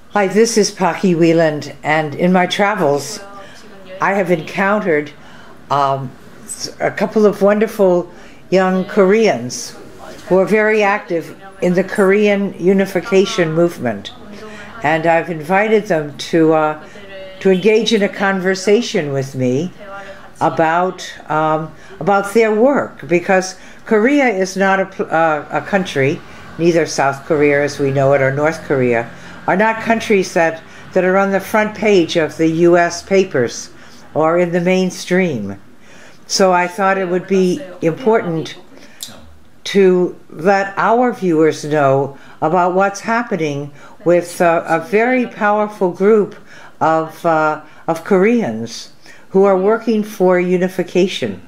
Hi, this is Paki Wieland, and in my travels, I have encountered a couple of wonderful young Koreans who are very active in the Korean unification movement, and I've invited them to engage in a conversation with me about their work, because Korea is not a country, neither South Korea as we know it or North Korea, are not countries that are on the front page of the US papers or in the mainstream. So I thought it would be important to let our viewers know about what's happening with a very powerful group of Koreans who are working for unification.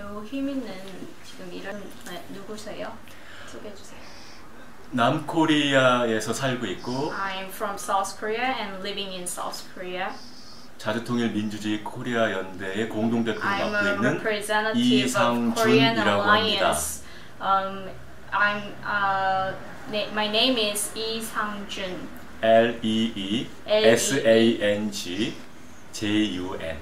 남코리아에서 살고 있고 I'm from South Korea and living in South Korea. 자주통일민주주의 코리아 연대의 공동대표를 I'm 맡고 a 있는 representative of Korean 이상준이라고 합니다. Alliance. My name is Lee Sang-jun. Leesangjun.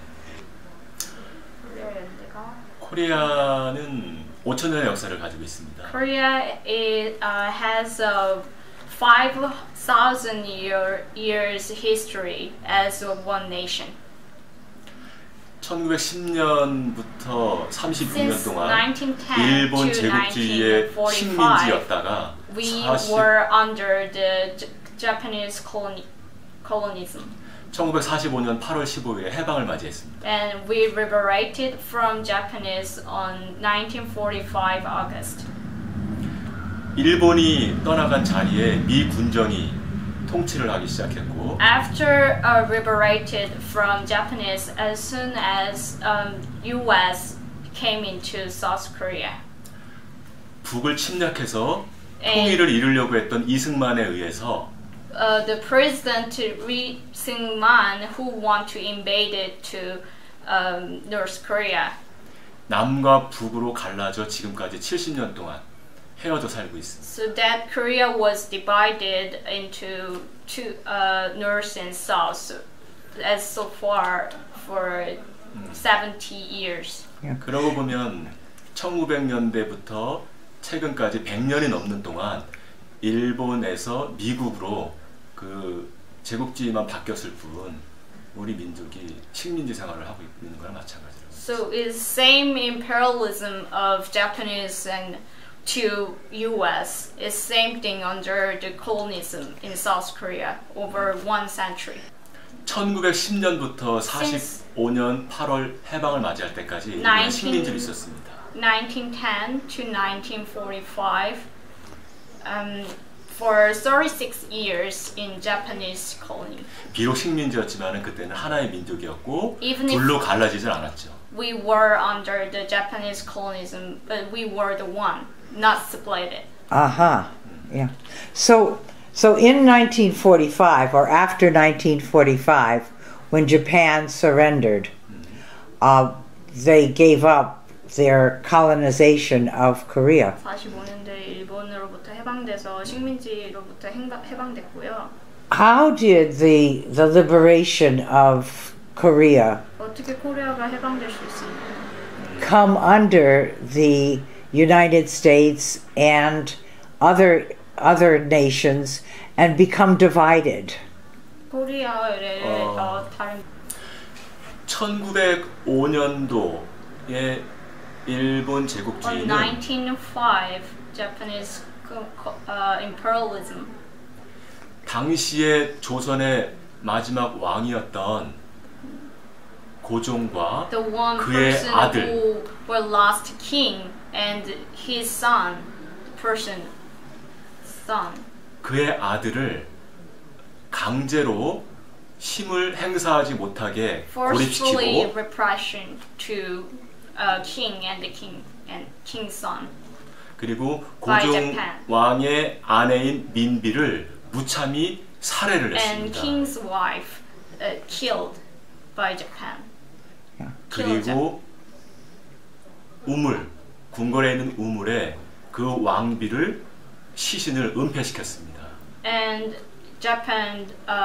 코리아는 5,000년의 역사를 가지고 있습니다. Korea has a 5,000 years history as one nation. 1910년부터 36년 동안 1910 일본 to 제국주의의 1945, 식민지였다가 we were under the Japanese colonialism. 1945년 8월 15일에 해방을 맞이했습니다. And we liberated from Japanese on 1945 August. 일본이 떠나간 자리에 미 군정이 통치를 하기 시작했고 After liberated from Japanese, as soon as U.S. came into South Korea, 북을 침략해서 통일을 이루려고 했던 이승만에 의해서 the president Lee Seung-man, who want to invade it to North Korea, 남과 북으로 갈라져 지금까지 70년 동안 헤어져 살고 있습니다. so that Korea was divided into two, North and South, as so far for 70 years. 그러고 보면 1900년대부터 최근까지 100년이 넘는 동안 일본에서 미국으로 그 제국주의만 바뀌었을 뿐 우리 민족이 식민지 생활을 하고 있는 거랑 마찬가지로. So it's same imperialism of Japanese and to U.S. is same thing under the colonialism in South Korea over 1 century. 1910년부터 45년 8월 해방을 맞이할 때까지 일본은 식민지로 있었습니다. 1910 to 1945. For 36 years in Japanese colony. 비록 식민지였지만 그때는 하나의 민족이었고 Even 둘로 갈라지질 않았죠. We were under the Japanese colonialism, but we were the one, not separated. Yeah. So in 1945 or after 1945, when Japan surrendered, they gave up their colonization of Korea. 45년대 일본으로부터 해방돼서 식민지로부터 해방됐고요. How did the liberation of Korea 어떻게 코리아가 해방될 수 있습니까? come under the United States and other nations and become divided? 코리아를 다른 1905년도에 일본 제국주의는 On 1905, Japanese imperialism. 당시에 조선의 마지막 왕이었던 고종과 The one 그의 person 아들 who were last king and his son, 그의 아들을 강제로 힘을 행사하지 못하게 forcefully 고립시키고 repression to king and the king's son. 그리고 고종 왕의 아내인 민비를 무참히 살해를 And 했습니다. king's wife killed by Japan. 그리고 우물, 궁궐에 있는 우물에 그 왕비를 시신을 은폐시켰습니다. And Japan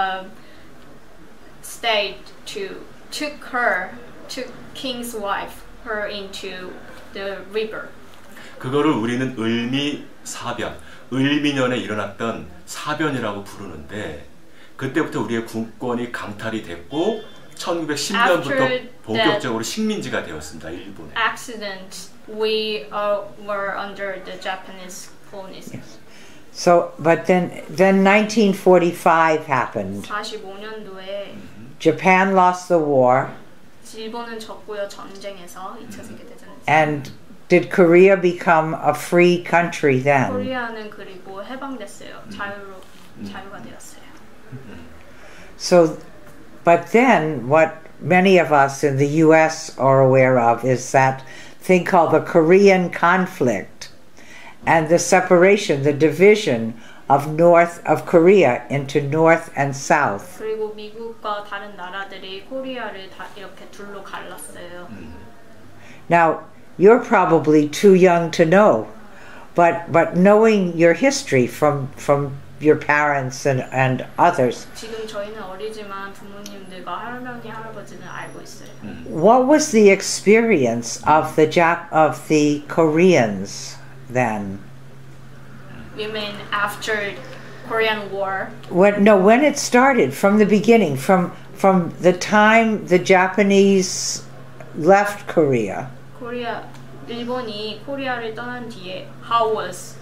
took king's wife her into the river. 그거를 우리는 을미사변, 을미년에 일어났던 사변이라고 부르는데 그때부터 우리의 군권이 강탈이 됐고 1910년부터 본격적으로 식민지가 되었습니다. 일본에. Accident, we were under the Japanese colonialism. Yes. So, but then 1945 happened. 45년도에 Japan lost the war. 일본은 졌고요, 전쟁에서 2차 세계대전. And did Korea become a free country then? 코리아는 그리고 해방됐어요. 자유가 되었어요. So, but then what many of us in the US are aware of is that thing called the Korean conflict and the separation, the division of Korea into North and South. 그리고 미국과 다른 나라들이 코리아를 다 이렇게 둘로 갈랐어요. Now, you're probably too young to know, but knowing your history from your parents and others. 지금 저희는 어리지만 부모님들과 할머니 할아버지는 알고 있어요. What was the experience of the Koreans then? You mean after Korean War? When it started, from the beginning, from the time the Japanese left Korea. 일본이 코리아를 떠난 뒤에 how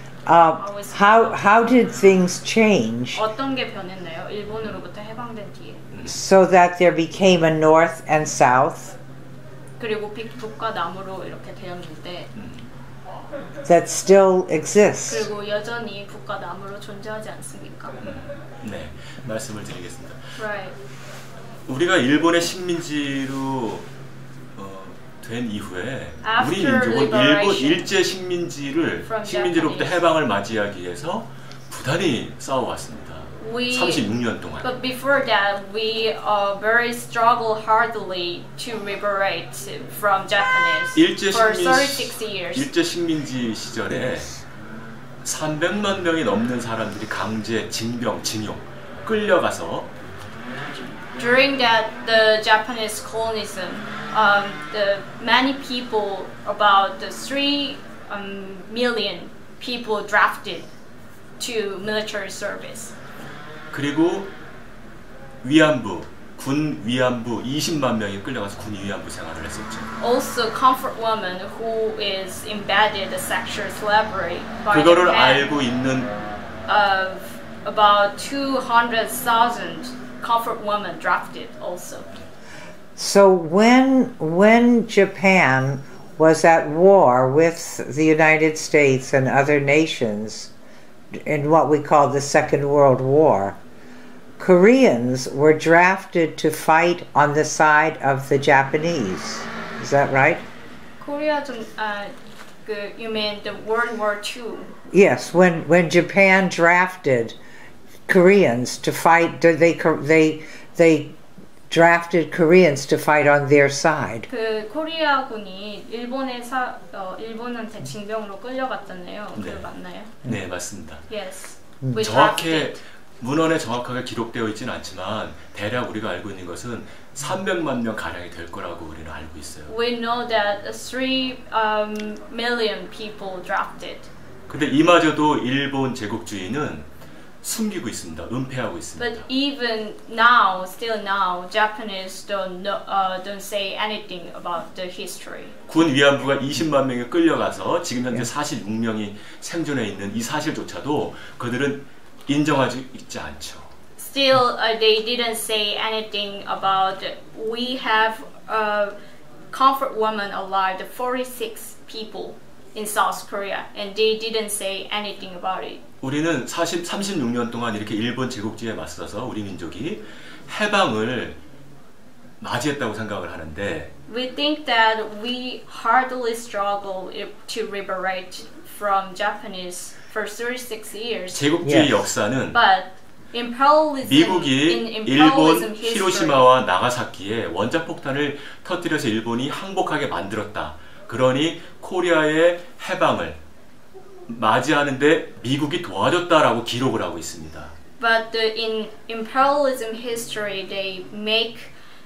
did things change? 어떤 게 변했나요? 일본으로부터 해방된 뒤에. So that there became a North and South. 그리고 북과 남으로 이렇게 되었는데. That still exists. 그리고 여전히 북과 남으로 존재하지 않습니까? 네, 말씀을 드리겠습니다. Right. 우리가 일본의 식민지로 된 이후에 우리 After 민족은 일본 liberation 일제 식민지로부터 해방을 맞이하기 위해서 부단히 싸워왔습니다. 36년 동안. But before that, we very struggle hardly to liberate from Japanese for 36 years. 일제 식민지 시절에 300만 명이 넘는 사람들이 강제 징병, 징용, 끌려가서 During the Japanese colonialism, the many people, about the 3 million people drafted to military service. 그리고 위안부, 군 위안부 20만 명이 끌려가서 군 위안부 생활을 했었죠. Also, comfort women who is embedded the sexual slavery by 그거를 the 알고 있는 of about 200,000 comfort women drafted also. So when Japan was at war with the United States and other nations in what we call the Second World War, Koreans were drafted to fight on the side of the Japanese. Is that right? Korea, you mean the World War II? Yes, when Japan drafted Koreans to fight, they drafted Koreans to fight on their side. 그 코리아군이 일본한테 징병으로 끌려갔잖아요. 네. 그거 맞나요? 네, 맞습니다. Yes. 문헌에 정확하게 기록되어 있지는 않지만 대략 우리가 알고 있는 것은 300만 명 가량이 될 거라고 우리는 알고 있어요. We know that 3 million people drafted. 근데 이마저도 일본 제국주의는 숨기고 있습니다. 은폐하고 있습니다. But even now, still now, Japanese don't say anything about the history. 군 위안부가 20만 명이 끌려가서 지금 현재 46명이 생존해 있는 이 사실조차도 그들은 인정하지 있지 않죠. Still, they didn't say anything about. We have comfort women alive, 46 people in South Korea, and they didn't say anything about it. 우리는 36년 동안 이렇게 일본 제국주의에 맞서서 우리 민족이 해방을 맞이했다고 생각을 하는데 We think that we hardly struggle to liberate from Japanese for 36 years. 제국주의 역사는 But imperialism, 미국이 in imperialism 일본 history, 히로시마와 나가사키에 원자폭탄을 터뜨려서 일본이 항복하게 만들었다. 그러니 코리아의 해방을 맞이하는데 미국이 도와줬다라고 기록을 하고 있습니다. But in imperialism history, they make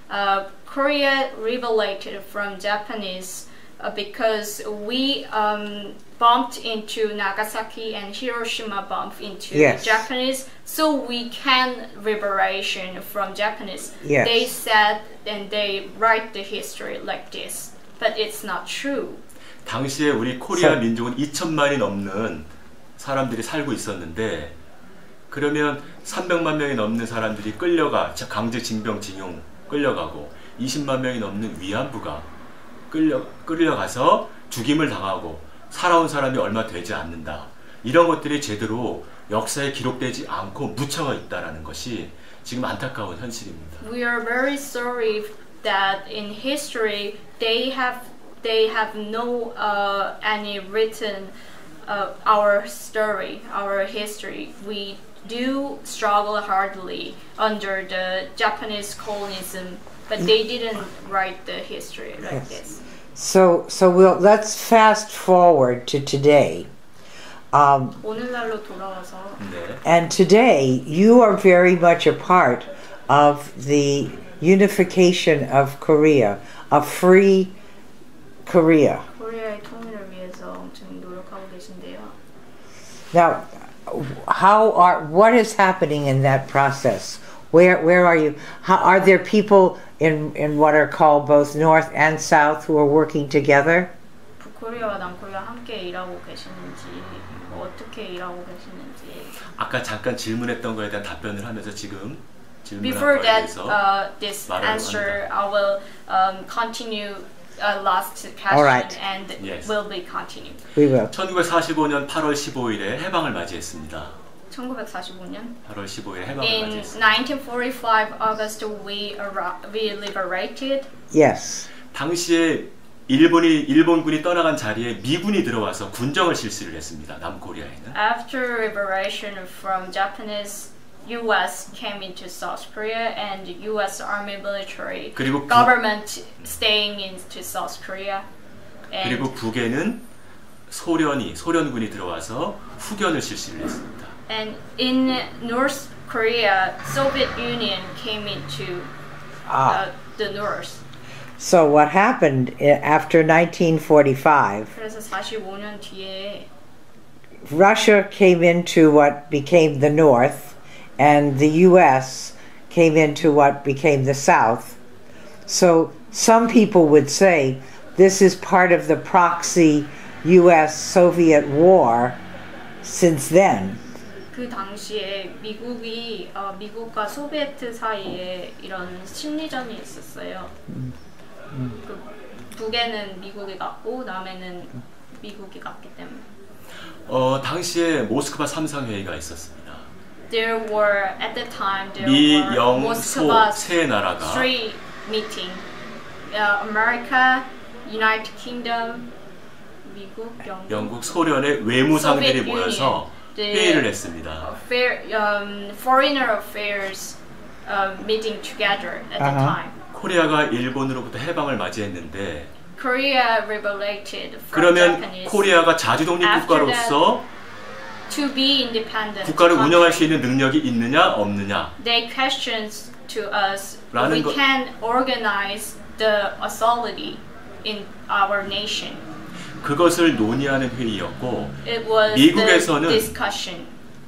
Korea liberated from Japanese because we bumped into Nagasaki and Hiroshima bumped into Japanese, so we can liberation from Japanese. Yes. They said and they write the history like this, but it's not true. 당시에 우리 코리아 민족은 2천만이 넘는 사람들이 살고 있었는데 그러면 300만 명이 넘는 사람들이 강제 징병 끌려가고 20만 명이 넘는 위안부가 끌려가서 죽임을 당하고 살아온 사람이 얼마 되지 않는다. 이런 것들이 제대로 역사에 기록되지 않고 묻혀져 있다는 것이 지금 안타까운 현실입니다. We are very sorry that in history they have no any written our story, our history. We do struggle hardly under the Japanese colonialism, but they didn't write the history like this. So let's fast forward to today. 오늘날로 돌아와서. And today you are very much a part of the unification of Korea, a free Korea. 코리아의 통일을 위해서 엄청 노력하고 계신데요. Now, what is happening in that process? Where are you? Are there people in what are called both North and South who are working together? 북코리아와 남코리아 함께 일하고 계시는지, 어떻게 일하고 계시는지. 아까 잠깐 질문했던 거에 대한 답변을 하면서 지금 Before that, this answer, I will continue last question right. and will be continued. We will. 1945년 8월 15일에 해방을 맞이했습니다. 1945년. 8월 15일에 해방을 In 맞이했습니다. 1945 August we liberated. Yes. 당시에 일본군이 떠나간 자리에 미군이 들어와서 군정을 실시를 했습니다. 남코리아에는. After liberation from Japanese, U.S. came into South Korea and U.S. Army military 그리고 government staying into South Korea. 그리고 북에는 소련군이 들어와서 후견을 실시를 했습니다. And in North Korea, Soviet Union came into the north. So what happened after 1945? 그래서 45년 뒤에 Russia came into what became the North, and the U.S. came into what became the South. So some people would say this is part of the proxy U.S.-Soviet war since then. 그 당시에 미국과 소비에트 사이에 이런 심리전이 있었어요. 그 북에는 미국이 갔고 남에는 미국이 갔기 때문에. 당시에 모스크바 3상 회의가 있었습니다. There were at the time 미, 영, 소 세 나라가 three meeting. America, United Kingdom, 미국, 영국, 소련의 외무상들이 모여서 회의를 했습니다. Foreigner affairs meeting together at the time. 코리아가 일본으로부터 해방을 맞이했는데 Korea liberated from 그러면 Japanese. 코리아가 자주 독립 국가로서 to be independent 국가를 운영할 수 있는 능력이 있느냐 없느냐. They questions to us we can organize the authority in our nation. 그것을 논의하는 회의였고 It was 미국에서는 the discussion.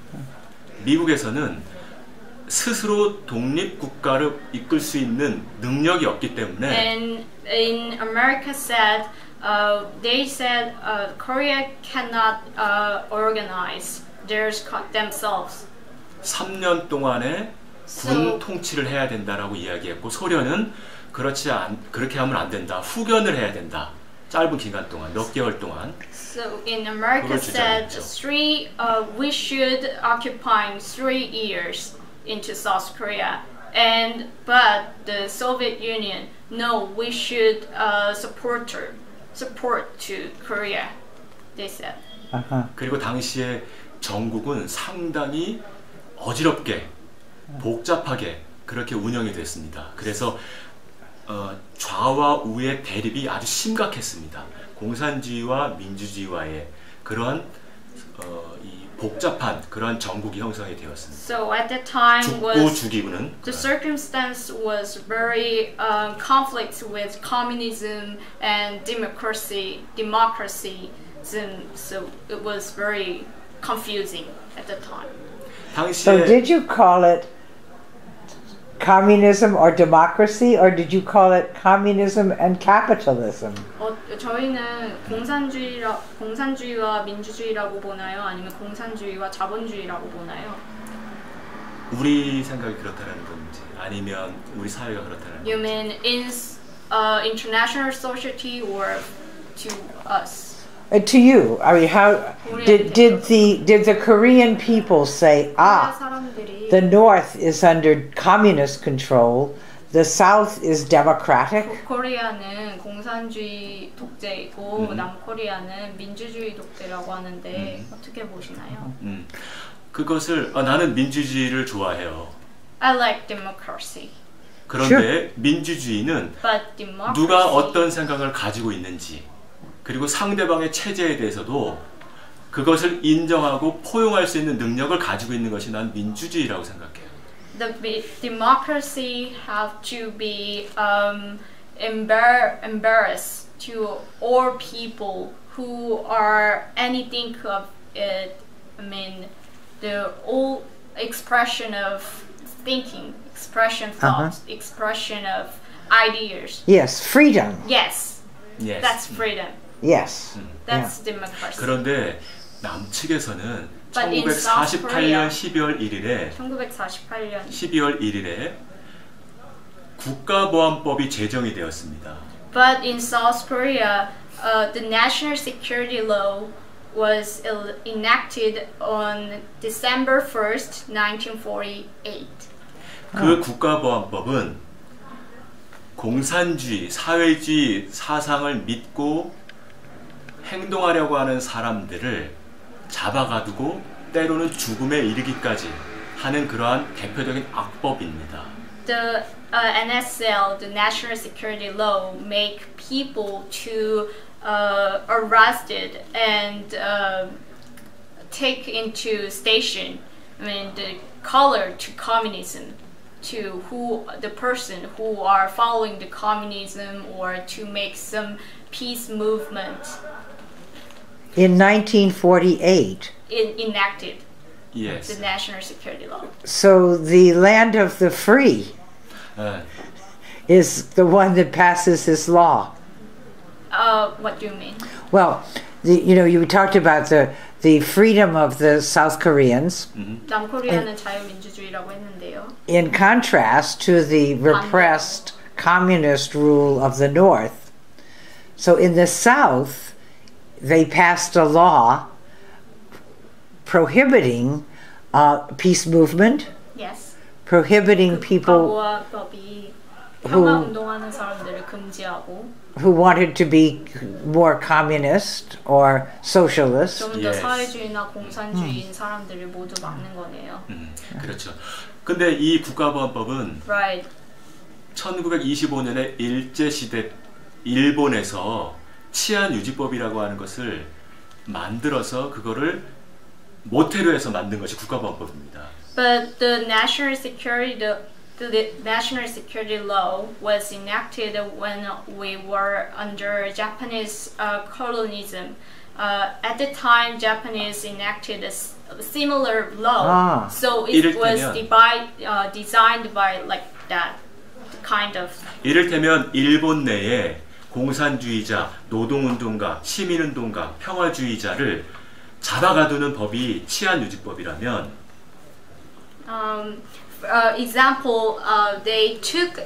미국에서는 스스로 독립 국가를 이끌 수 있는 능력이 없기 때문에 And in America said they said Korea cannot organize themselves. 3년 동안에 군 통치를 해야 된다라고 이야기했고 소련은 그렇게 하면 안 된다. 후견을 해야 된다. 짧은 기간 동안 몇 개월 동안. So in America said we should occupy 3 years into South Korea, but the Soviet Union no, we should support to Korea. They said. 그리고 당시에 정국은 상당히 어지럽게 복잡하게 그렇게 운영이 됐습니다. 그래서 좌와 우의 대립이 아주 심각했습니다. 공산주의와 민주주의와의 그러한 이 복잡한 그런 정국이 형성이 되었습니다. So at that time 죽고 was 죽이고는 the circumstance was very conflict with communism and democracy. So it was very confusing at the time. So 당시에 did you call it communism or democracy, or did you call it communism and capitalism? 저희는 공산주의와 민주주의라고 보나요? 아니면 공산주의와 자본주의라고 보나요? 우리 생각이 그렇다는 건지 아니면 우리 사회가 그렇다는 You 건지. mean in international society or to us? To you, I mean, how did the Korean people say, 사람들이 the North is under communist control, the South is democratic? 코리아는 공산주의 독재이고 남코리아는 민주주의 독재라고 하는데 어떻게 보시나요? 그것을 나는 민주주의를 좋아해요. I like democracy. 그런데 Sure. 민주주의는 But democracy, 누가 어떤 생각을 가지고 있는지 그리고 상대방의 체제에 대해서도 그것을 인정하고 포용할 수 있는 능력을 가지고 있는 것이 난 민주주의라고 생각해요. the democracy have to be embarrassed to all people who are anything of it. I mean, the all expression of thinking, expression thoughts, expression of ideas. Yes, freedom. Yes, Yes. that's freedom. Yes. That's democracy. 그런데 남측에서는 But in South 1948년 Korea, 12월 1일에 1948년 12월 1일에 국가보안법이 제정이 되었습니다. But in South Korea, the national security law was enacted on December 1st, 1948. 그 국가보안법은 공산주의, 사회주의 사상을 믿고 행동하려고 하는 사람들을 잡아가두고 때로는 죽음에 이르기까지 하는 그러한 대표적인 악법입니다. The NSL, the National Security Law, make people to arrested and take into station. I mean, the color to communism, to who the person who are following the communism or to make some peace movement. In 1948. Enacted Yes. the national security law. So the land of the free 네. is the one that passes this law. What do you mean? Well, you talked about the freedom of the South Koreans 남코리아는 자유민주주의라고 했는데요. in contrast to the repressed communist rule of the North. So in the South, they passed a law prohibiting peace movement, Yes. prohibiting people 국가보안법이 평화 운동하는 사람들을 금지하고 who wanted to be more communist or socialist. 좀 더 Yes. 사회주의나 공산주의인 사람들을 모두 막는 거네요. 그렇죠. 근데 이 국가보안법은 Right. 1925년에 일제시대 일본에서 치안유지법이라고 하는 것을 만들어서 그거를 모태로 해서 만든 것이 국가보안법입니다. But the national security law was enacted when we were under Japanese colonialism. At the time, Japanese enacted a similar law, so it was designed by like that kind of. 이를테면 일본 내에 공산주의자, 노동운동가, 시민운동가, 평화주의자를 잡아가두는 법이 치안유지법이라면 example, they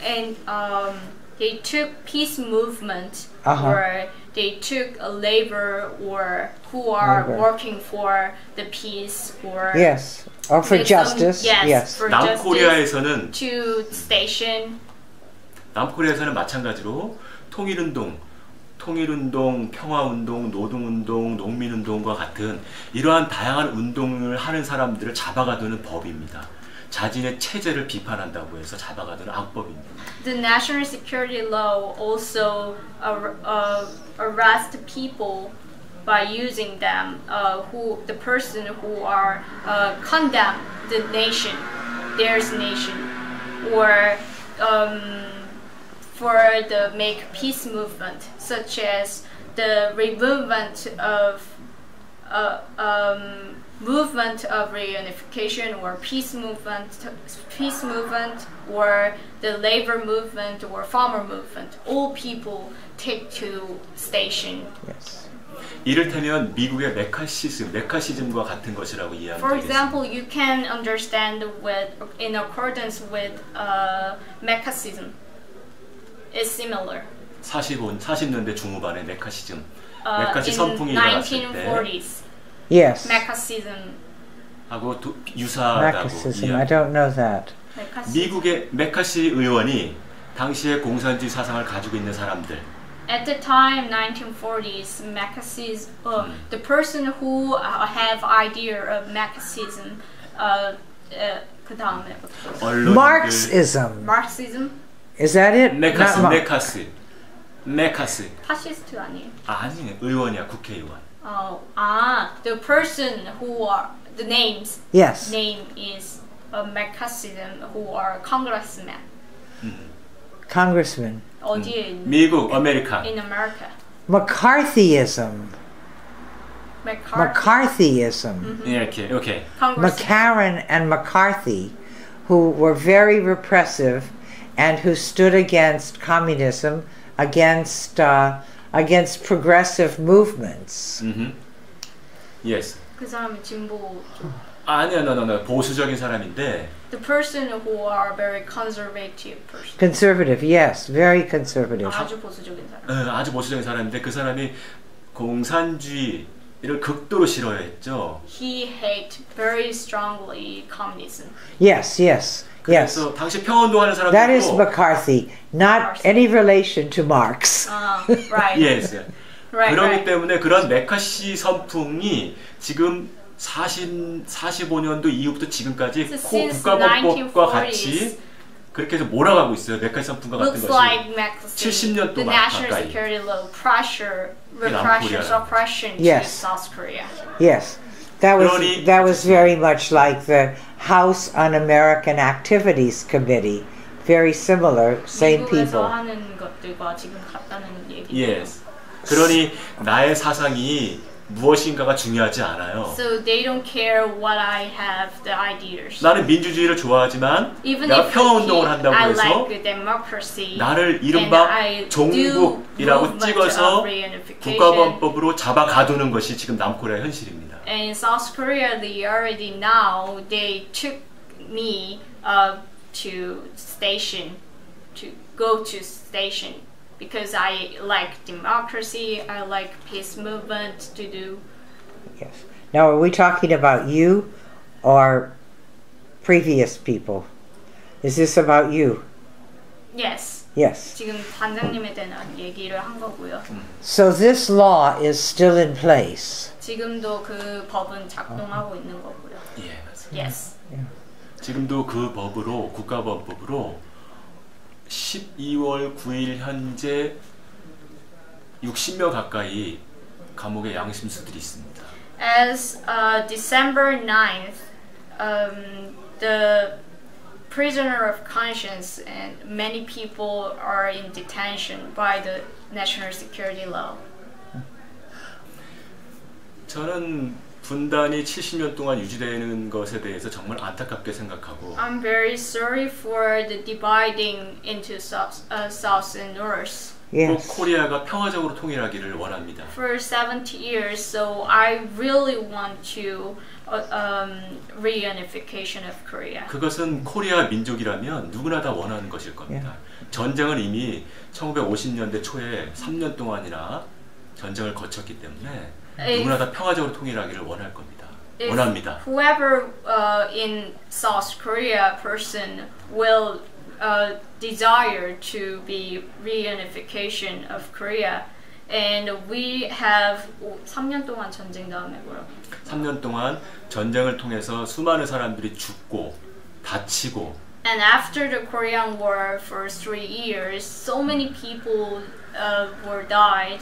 took peace movement or they took a labor or who are working for the peace or Yes, or for justice. Yes, for 남코리아에서는 to station. 남코리아에서는 마찬가지로 통일운동, 평화운동, 노동운동, 농민운동과 같은 이러한 다양한 운동을 하는 사람들을 잡아가두는 법입니다. 자신의 체제를 비판한다고 해서 잡아가두는 악법입니다. The national security law also arrest people by using them, who the person who are condemn the nation, their nation, or for the make peace movement, such as the removement of reunification or peace movement, or the labor movement or farmer movement. All people take to station. Yes. 이를테면 미국의 메카시즘과 같은 것이라고 이해하면 For 되겠습니다. example, you can understand with in accordance with Marxism. It's similar. 40년대 중후반의 메카시즘. In 메카시 선풍이 일어났을 때 1940s, Yes. Marxism. 하고 유사하다고 Marxism. I don't know that. 미국의 메카시 의원이 당시의 공산주의 사상을 가지고 있는 사람들. At the time, 1940s, Marxism, the person who have idea of Marxism, 그 다음에 Marxism. Marxism? Is that it? 메카시. 파시스트 아니에요? 아니, 의원이야, 국회의원. The person who are the names. Yes. Name is Marxism, who are congressmen. Congressman. 어디에 있는? 미국, 아메리카. In America. McCarthyism. McCarthyism. 이렇게, 오케이. McCarran and McCarthy, who were very repressive and who stood against communism, against progressive movements. Yes. 그 사람이 진보 쪽. 아니야, 보수적인 사람인데. The person who are very conservative person. Conservative, yes, very conservative. 아주 보수적인 사람. 아주 보수적인 사람인데 그 사람이 공산주의를 극도로 싫어했죠. He hate very strongly communism. Yes, yes, yes. 그래서 당시 평화운동하는 사람들도. That is McCarthy, not any relation to Marx. Right. Yes. Right. 그렇기 때문에 그런 메카시 선풍이 지금 45년도 이후부터 지금까지 국가법과 같이 그렇게 해서 몰아가고 있어요. 메카시 선풍과 같은 것이. Like 70년 the 동안 national 가까이. security law repression, suppression Yes. to South Korea. Yes, that was very much like the House Un-American Activities Committee. Very similar, same people. 미국에서 하는 것들과 지금 같다는 얘기죠. Yes. 그러니 나의 사상이 무엇인가가 중요하지 않아요. So they don't care what I have the ideas. 나는 민주주의를 좋아하지만 내가 평화운동을 한다고 해서 like democracy, 나를 이른바 종북이라고 찍어서 국가범법으로 잡아가두는 것이 지금 남코리아 현실입니다. And in South Korea, they already now they took me to station, to go to station. Because I like democracy, I like peace movement to do. Yes. Now, are we talking about you or previous people? Is this about you? Yes. Yes. 지금 단장님에 대한 얘기를 한 거고요. So this law is still in place. 지금도 그 법은 작동하고 있는 거고요. 예, 맞습니다. Yes. 지금도 그 법으로 국가범법으로 12월 9일 현재 60명 가까이 감옥에 양심수들이 있습니다. As December 9th, the prisoner of conscience and many people are in detention by the national security law. 저는 분단이 70년 동안 유지되는 것에 대해서 정말 안타깝게 생각하고 I'm very sorry for the dividing into South and North. Yes. 꼭 코리아가 평화적으로 통일하기를 원합니다. For 70 years, so I really want to reunification of Korea. 그것은 코리아 민족이라면 누구나 다 원하는 것일 겁니다. 전쟁은 이미 1950년대 초에 3년 동안이나 전쟁을 거쳤기 때문에 누구나 다 평화적으로 통일하기를 원할 겁니다. 원합니다. Whoever in South Korea person will desire to be reunification of Korea, and we have 3년 동안 전쟁 다음에 뭐라고? 3년 동안 전쟁을 통해서 수많은 사람들이 죽고 다치고. And after the Korean War for 3 years, so many people were died.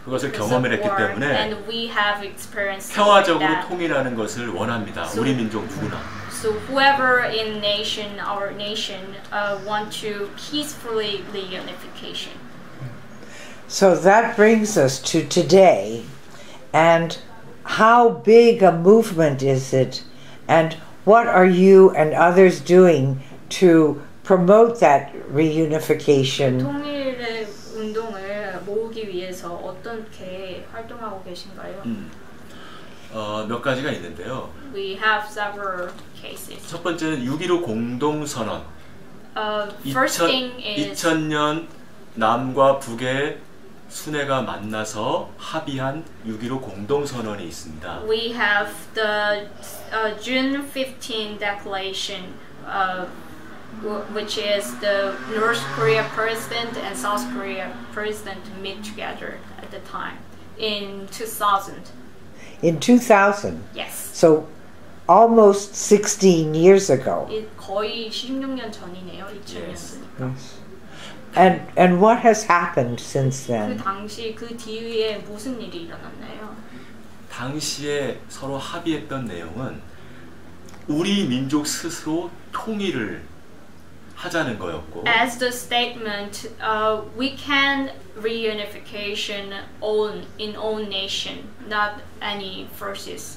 그것을 because 경험을 of 했기 war, 때문에 and we have experienced 평화적으로 that. 통일하는 것을 원합니다. So- 우리 민족 누구나. So whoever in nation, our nation, want to peacefully reunification. So that brings us to today, and how big a movement is it, and what are you and others doing to promote that reunification? 통일의 운동을 모으기 위해서 어떻게 활동하고 계신가요? 몇 가지가 있는데요. We have several cases. 첫 번째는 6.15 공동선언. First thing is 2000년 남과 북의 순회가 만나서 합의한 6.15 공동선언이 있습니다. we have the June 15 declaration, which is the North Korea president and South Korea president meet together at the time in 2000. In 2000, Yes. so almost 16 years ago. 거의 16년 전이네요. 2000년이니까. Yes. And what has happened since 그 then? 당시 그 뒤에 무슨 일이 일어났나요? 당시에 서로 합의했던 내용은 우리 민족 스스로 통일을 하자는 거였고, As the statement, we can reunification in own nation, not any forces.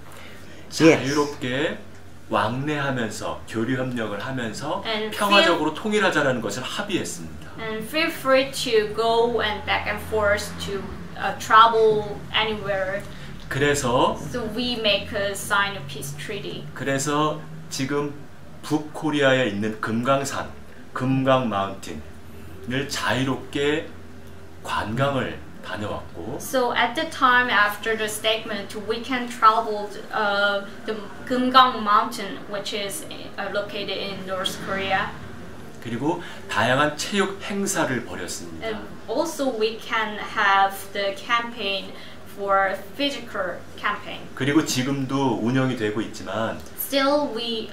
자유롭게 왕래하면서 교류 협력을 하면서 And 평화적으로 통일하자라는 것을 합의했습니다. And feel free to go and back and forth to travel anywhere. 그래서 So we make a sign of peace treaty. 그래서 지금 북코리아에 있는 금강산, 금강 마운틴을 자유롭게 관광을 다녀왔고, So at the time after the statement, we can travel the Kumgang Mountain, which is located in North Korea. 그리고 다양한 체육 행사를 벌였습니다. And also we can have the campaign for physical campaign. 그리고 지금도 운영이 되고 있지만 Still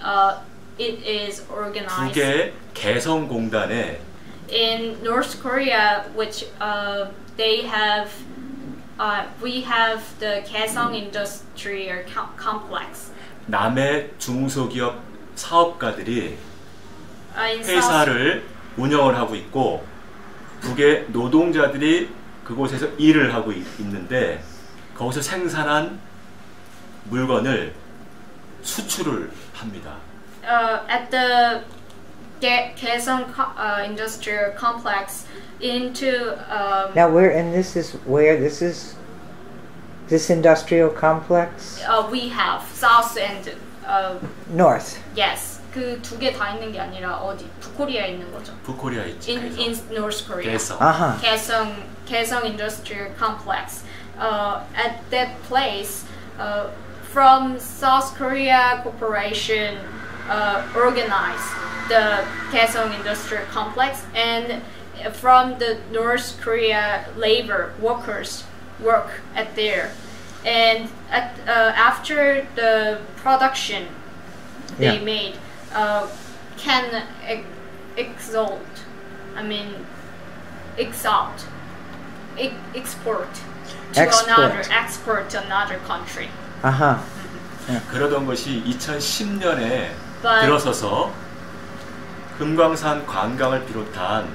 it is organized 북의 개성공단에 in North Korea, which they have. We have the Kaesong Industrial Complex. 남의 중소기업 사업가들이 In 회사를 운영을 하고 있고 북의 노동자들이 그곳에서 일을 하고 있는데 거기서 생산한 물건을 수출을 합니다. At the Kaesong Industrial Complex into Now this is this industrial complex? we have south and North. yes. 그 두 개 다 있는 게 아니라 어디 북코리아에 있는 거죠. 북코리아 있지. In North Korea. 개성. Kaesong Industrial Complex. At that place, from South Korea Corporation organized the Kaesong Industrial Complex, and from the North Korea labor workers work at there, and after the production they made. Can export export to another country. 그러던 것이 2010년에 들어서서 금강산 관광을 비롯한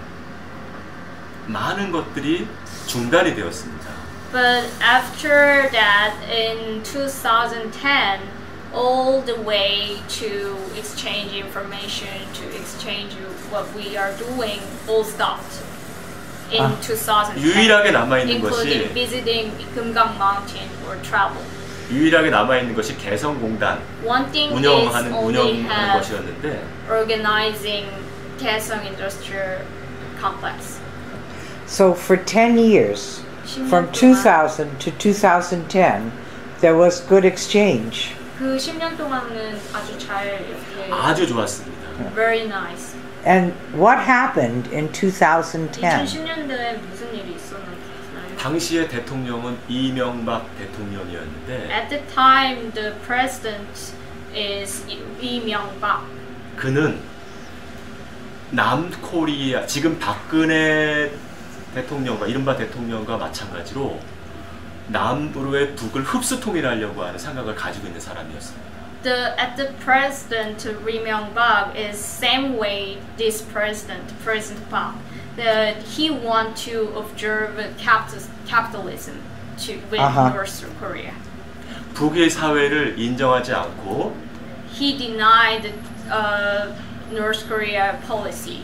많은 것들이 중단이 되었습니다. But after that, in 2010, all the way to exchange information, to exchange what we are doing, all stopped in 2010. 유일하게 남아 있는 including 것이 visiting Kumgang Mountain or travel. 유일하게 남아 있는 것이 개성공단 One thing 운영하는 is only have 것이었는데 organizing Kaesong Industrial Complex. So for 10 years, from 2000 to 2010, there was good exchange. 그 10년 동안은 아주 잘 이렇게 아주 좋았습니다. very nice. And what happened in 2010? 2010년대에 무슨 일이 있었나요? 당시의 대통령은 이명박 대통령이었는데 At the time, the president is Lee Myung-bak. 그는 남코리아, 지금 박근혜 대통령과 이른바 대통령과 마찬가지로 남으로의 북을 흡수 통일하려고 하는 생각을 가지고 있는 사람이었어요. At the president Lee Myung-bak is same way this President Park, that he want to observe capitalism with North Korea. 북의 사회를 인정하지 않고 He denied North Korea policy.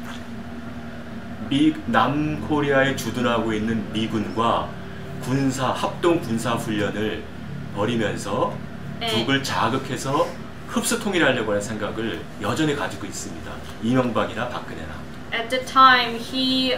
남코리아에 주둔하고 있는 미군과 합동 군사 훈련을 벌이면서 북을 자극해서 흡수 통일하려고 하는 생각을 여전히 가지고 있습니다. 이명박이나 박근혜나. At the time, he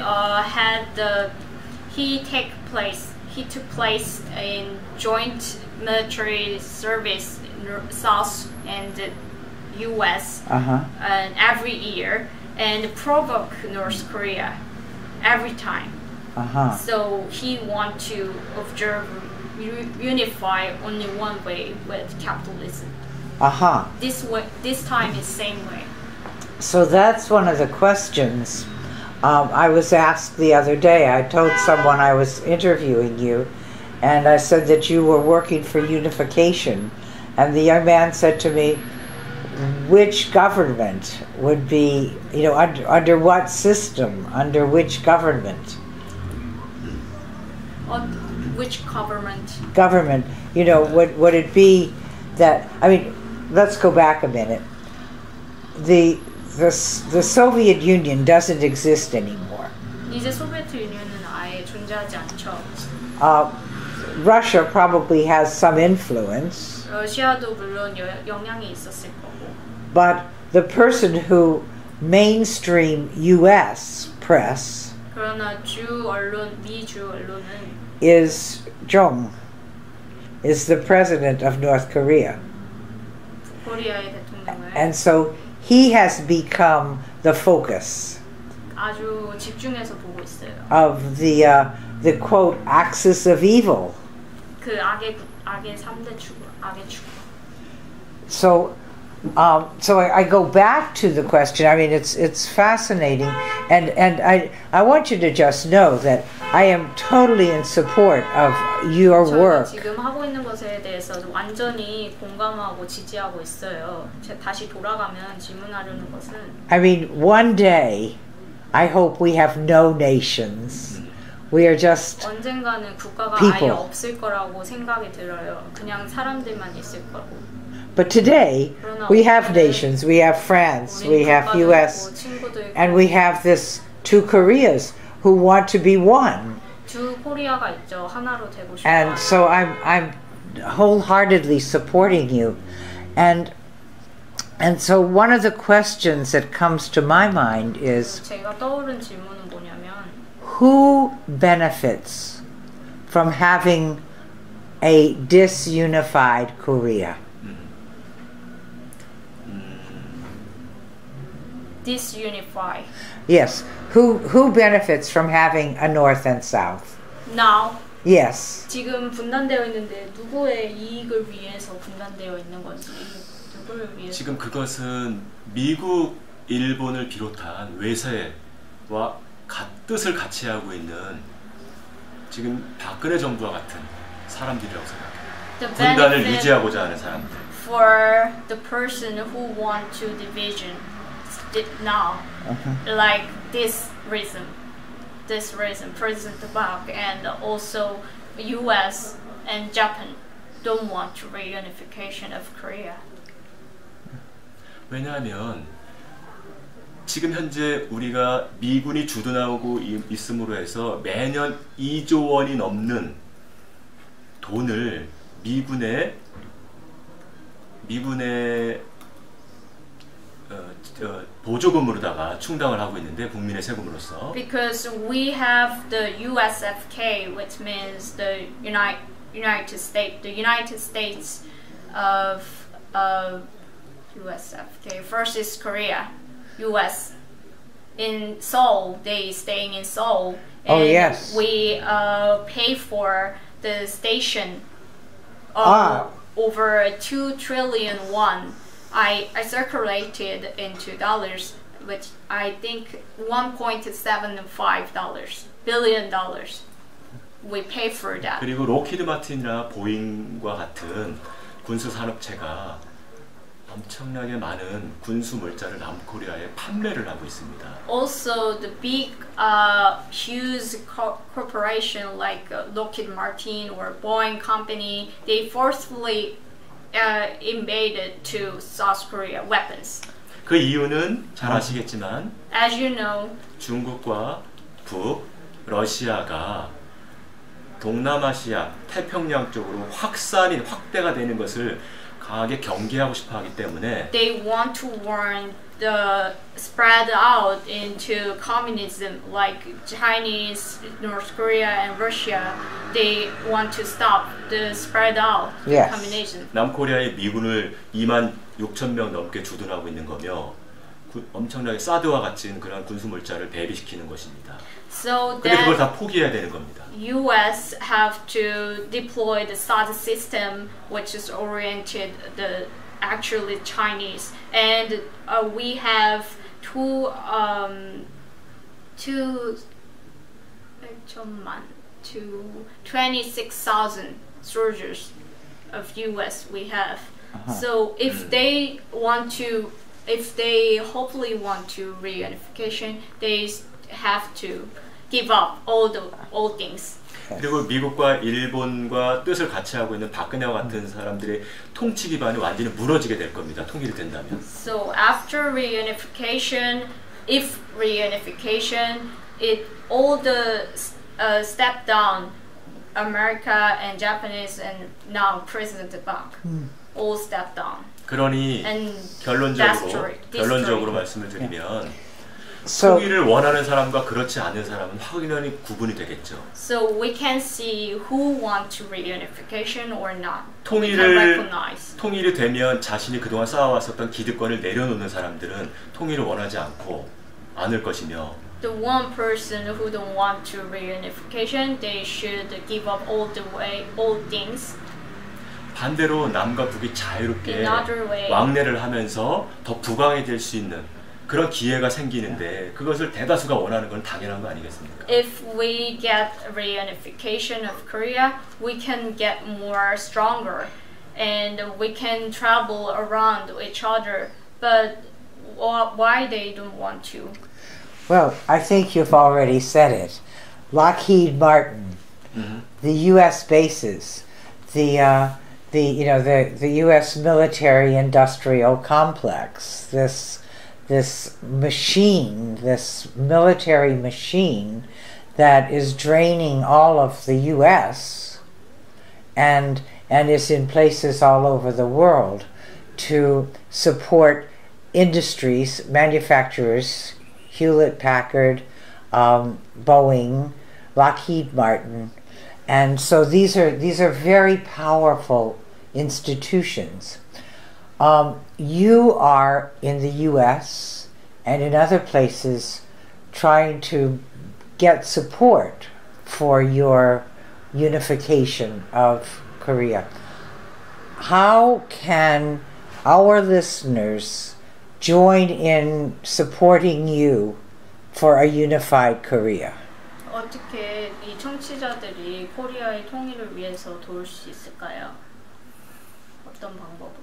took place in joint military service in South and U.S. And every year, and provoke North Korea every time. So he want to observe unify only one way with capitalism. This time is same way. So that's one of the questions I was asked the other day. I told someone I was interviewing you, and I said that you were working for unification, and the young man said to me, which government would be, under what system, under which government? Which government? Government. Would it be that, let's go back a minute. The Soviet Union doesn't exist anymore. 이제 소비에트 유니언은 아예 존재하지 않죠. Russia probably has some influence. 러시아도 물론 영향이 있었을 거고. But the person who mainstream U.S. press 그러나 미주 언론은 is Jong, is the president of North Korea. 코리아의 대통령을. And so he has become the focus 아주 집중해서 보고 있어요. of the quote axis of evil. 그 악의 3대 축, 악의 축. So I go back to the question. It's fascinating, and I want you to just know that I am totally in support of your work. 지금 하고 있는 것에 대해서 완전히 공감하고 지지하고 있어요. 다시 돌아가면 질문하려는 것은. One day, I hope we have no nations. We are just 언젠가는 국가가 people. 아예 없을 거라고 생각이 들어요. 그냥 사람들만 있을 거고. But today, we have nations. We have France, we have U.S., and we have this two Koreas who want to be one. 두 코리아가 있죠. 하나로 되고 싶어. And so I'm wholeheartedly supporting you. And so one of the questions that comes to my mind is, 제가 떠오른 질문은 뭐냐면, who benefits from having a disunified Korea? Disunify. Yes. Who benefits from having a North and South? Now. Yes. 지금 분단되어 있는데 누구의 이익을 위해서 분단되어 있는 건지, 누구를 위해서? 지금 그것은 미국, 일본을 비롯한 외세와 뜻을 같이 하고 있는 지금 박근혜 정부와 같은 사람들이라고 생각해요. 분단을 유지하고자 하는 사람들. For the person who want to division now, like this reason, President Park and also U.S. and Japan don't want reunification of Korea. 왜냐하면 지금 현재 우리가 미군이 주둔하고 있음으로 해서 매년 2조 원이 넘는 돈을 미군의 보조금으로다가 충당을 하고 있는데 국민의 세금으로서. Because we have the USFK, which means the United States of USFK. First is Korea, US. In Seoul, they staying in Seoul. And yes. We pay for the station over 2 trillion won. I circulated into dollars. which I think $1.75 billion. We pay for that. 그리고 로키드 마틴이나 보잉과 같은 군수 산업체가 엄청나게 많은 군수 물자를 남코리아에 판매를 하고 있습니다. Also, the big, huge corporation like Lockheed Martin or Boeing company, they forcefully invaded to South Korea weapons. 그 이유는 잘 아시겠지만, As you know, 중국과 북, 러시아가 동남아시아, 태평양 쪽으로 확대가 되는 것을 강하게 경계하고 싶어 하기 때문에 they want to warn the spread out into communism like Chinese, North Korea and Russia. They want to stop the spread out Yes. communism. 남코리아에 미군을 26,000명 넘게 주둔하고 있는 거며 엄청나게 사드와 같은 그런 군수물자를 대비시키는 것입니다. So 근데 그걸 that 다 포기해야 되는 겁니다. US have to deploy the SAD system, which is oriented the actually Chinese, and we have two 26,000 soldiers of US we have. So if they hopefully want to reunification, they have to give up all things. 그리고 미국과 일본과 뜻을 같이 하고 있는 박근혜와 같은 사람들의 통치 기반이 완전히 무너지게 될 겁니다. 통일이 된다면. So after reunification, if reunification, all the step down, America and Japanese and now President Bak, all step down. 그러니 And 결론적으로 말씀을 드리면 통일을 원하는 사람과 그렇지 않은 사람은 확연히 구분이 되겠죠. So we can see who want to reunification or not. We can recognize. 통일이 되면 자신이 그동안 쌓아왔었던 기득권을 내려놓는 사람들은 통일을 원하지 않을 것이며 The one person who don't want to reunification, they should give up all things. 반대로 남과 북이 자유롭게 Another way. 왕래를 하면서 더 부강해질 수 있는 그런 기회가 생기는데 그것을 대다수가 원하는 건 당연한 거 아니겠습니까? If we get reunification of Korea, we can get more stronger and we can travel around each other. But why they don't want to? Well, I think you've already said it. Lockheed Martin, the U.S. bases, the U.S. military-industrial complex, this machine, this military machine that is draining all of the U.S. and is in places all over the world to support industries, manufacturers, Hewlett-Packard, Boeing, Lockheed Martin, and so these are very powerful institutions. You are in the U.S. and in other places trying to get support for your unification of Korea. How can our listeners join in supporting you for a unified Korea? 어떻게 이 청취자들이 코리아의 통일을 위해서 도울 수 있을까요? 어떤 방법으로?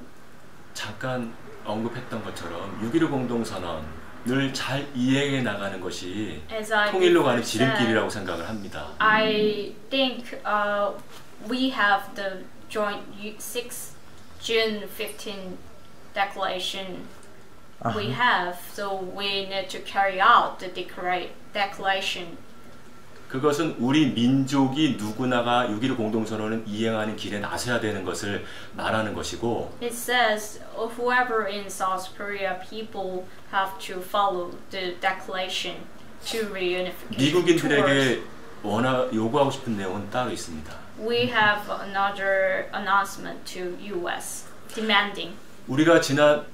잠깐 언급했던 것처럼 6.15 공동선언을 잘 이행해 나가는 것이 통일로 가는 지름길이라고 생각을 합니다. I think we have the joint 6 June 15 declaration we have, so we need to carry out the declaration. 그것은 우리 민족이 누구나가 6.15 공동선언을 이행하는 길에 나서야 되는 것을 말하는 것이고 It says whoever in South Korea people have to follow the declaration to reunification. 미국인들에게 요구하고 싶은 내용은 따로 있습니다. We have another announcement to US demanding. 우리가 지난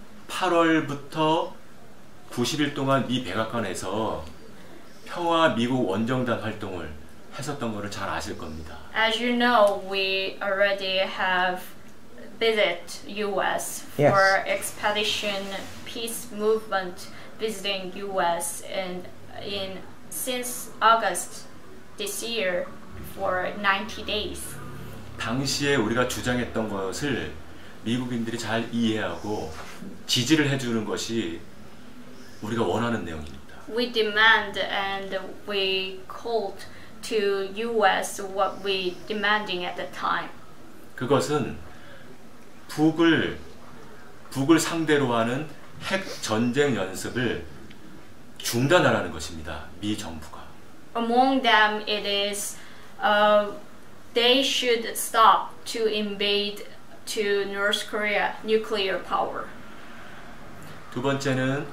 8월부터 90일 동안 미 백악관에서 평화 미국 원정단 활동을 했었던 것을 잘 아실 겁니다. As you know, we already have visited US Yes. for expedition peace movement visiting U.S. and since August this year for 90 days. 당시에 우리가 주장했던 것을 미국인들이 잘 이해하고 지지를 해주는 것이 우리가 원하는 내용입니다. We demand and we called to U.S. what we demanding at the time. 그것은 북을 상대로 하는 핵 전쟁 연습을 중단하라는 것입니다. 미 정부가. Among them, it is they should stop to invade to North Korea nuclear power. 두 번째는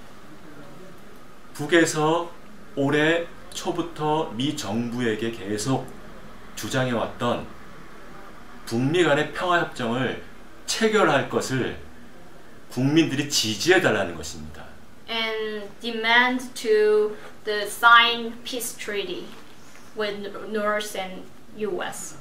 북에서 올해 초부터 미 정부에게 계속 주장해왔던 북미 간의 평화협정을 체결할 것을 국민들이 지지해달라는 것입니다. And demand to the sign peace treaty with North and U.S.